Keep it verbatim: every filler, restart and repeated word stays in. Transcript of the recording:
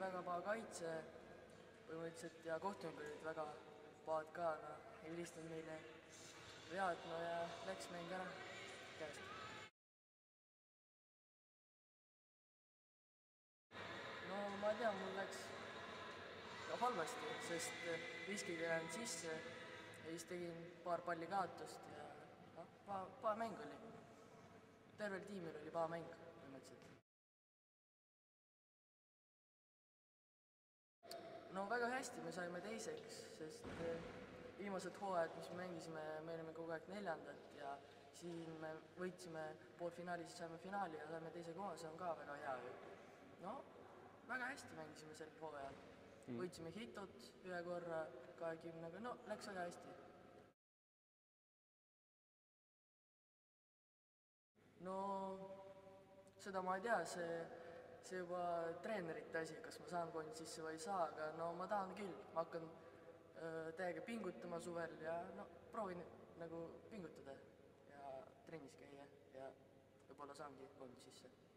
väga paha kaitse põhimõtteliselt ja kohtunikud olid väga pahad ka, no ei vilistanud meile vead, no ja läks mäng ära käest. No ma ei tea, mul läks no, halvasti, sest viskid ei läinud sisse ja siis tegin paar palli kaotust ja noh, paha, paha mäng oli. Tervel tiimil oli paha mäng põhimõtteliselt. No väga hästi, me saime teiseks, sest viimased hooajad, mis me mängisime, me olime kogu aeg neljandad ja siin me võitsime poolfinaalis, saime finaali ja saime teise koha, see on ka väga hea ju. No, väga hästi mängisime sel hooajal. Mm. Võitsime hitot ühe korra kahekümnega, no läks väga hästi. No, seda ma ei tea, see, see juba treenerite asi, kas ma saan kondi sisse või ei saa, aga no ma tahan küll, ma hakkan öö, täiega pingutama suvel ja no proovin nagu pingutada ja trennis käia ja võib-olla saangi kondi sisse.